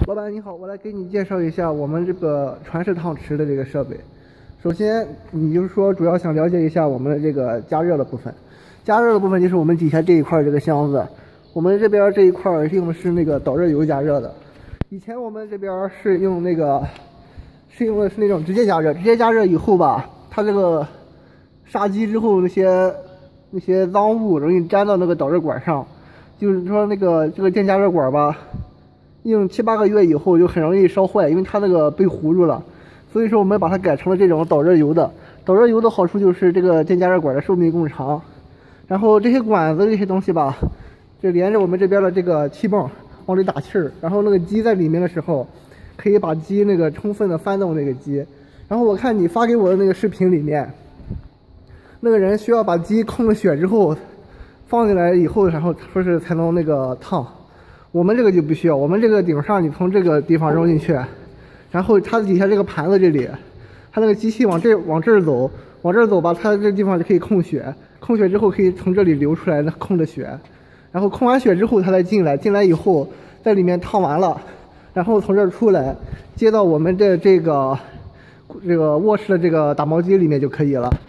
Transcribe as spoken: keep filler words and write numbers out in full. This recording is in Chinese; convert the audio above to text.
老板你好，我来给你介绍一下我们这个传世烫池的这个设备。首先，你就是说主要想了解一下我们的这个加热的部分。加热的部分就是我们底下这一块这个箱子，我们这边这一块用的是那个导热油加热的。以前我们这边是用那个是用的是那种直接加热，直接加热以后吧，它这个杀鸡之后那些那些脏物容易粘到那个导热管上，就是说那个这个电加热管吧。用七八个月以后就很容易烧坏，因为它那个被糊住了，所以说我们把它改成了这种导热油的。导热油的好处就是这个电加热管的寿命更长，然后这些管子这些东西吧，就连着我们这边的这个气泵往里打气儿，然后那个鸡在里面的时候，可以把鸡那个充分的翻动那个鸡。然后我看你发给我的那个视频里面，那个人需要把鸡控了血之后放进来以后，然后说是才能那个烫。我们这个就不需要，我们这个顶上你从这个地方扔进去，然后它底下这个盘子这里，它那个机器往这往这儿走，往这儿走吧，它这地方就可以控血，控血之后可以从这里流出来，那控着血，然后控完血之后它再进来，进来以后在里面烫完了，然后从这儿出来接到我们的这个这个卧室的这个打毛机里面就可以了。